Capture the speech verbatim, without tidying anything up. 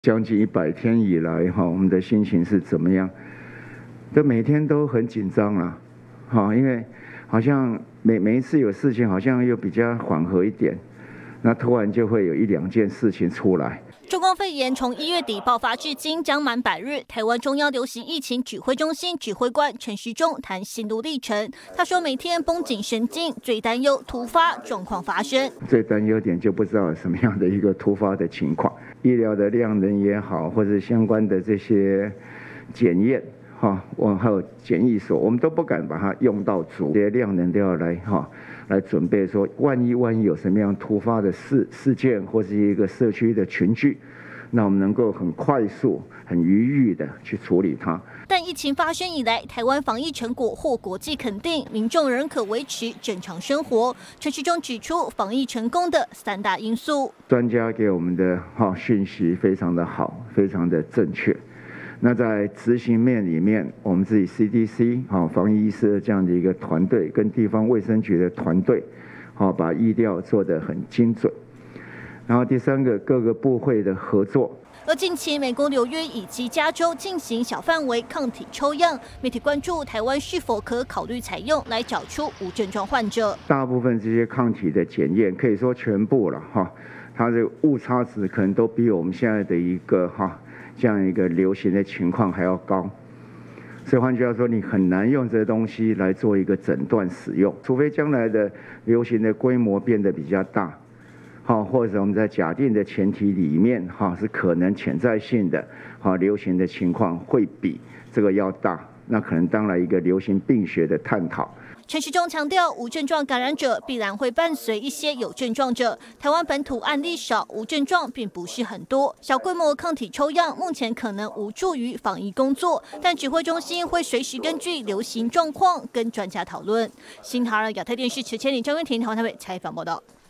将近一百天以来，哈，我们的心情是怎么样？都每天都很紧张啊，哈，因为好像每每一次有事情，好像又比较缓和一点，那突然就会有一两件事情出来。 中共肺炎从一月底爆发至今将满百日，台湾中央流行疫情指挥中心指挥官陈时中谈心路历程。他说，每天绷紧神经，最担忧突发状况发生。最担忧点就不知道有什么样的一个突发的情况，医疗的量能也好，或者相关的这些检验。 哈，我还有检疫所，我们都不敢把它用到足，这些量能都要来哈，来准备说，万一万一有什么样突发的事事件，或是一个社区的群聚，那我们能够很快速、很愉悦的去处理它。但疫情发生以来，台湾防疫成果获国际肯定，民众仍可维持正常生活。陈时中指出，防疫成功的三大因素，专家给我们的哈讯息非常的好，非常的正确。 那在执行面里面，我们自己 C D C 好防疫医师的这样的一个团队，跟地方卫生局的团队，好把疫调做得很精准。然后第三个，各个部会的合作。而近期，美国纽约以及加州进行小范围抗体抽样，媒体关注台湾是否可考虑采用来找出无症状患者。大部分这些抗体的检验，可以说全部了哈，它的误差值可能都比我们现在的一个哈。 这样一个流行的情况还要高，所以换句话说，你很难用这些东西来做一个诊断使用，除非将来的流行的规模变得比较大，好，或者我们在假定的前提里面，哈，是可能潜在性的，好，流行的情况会比这个要大，那可能当然一个流行病学的探讨。 陈时中强调，无症状感染者必然会伴随一些有症状者。台湾本土案例少，无症状并不是很多。小规模抗体抽样目前可能无助于防疫工作，但指挥中心会随时根据流行状况跟专家讨论。新唐人亚太电视陈千里、张渊婷、台湾台北采访报道。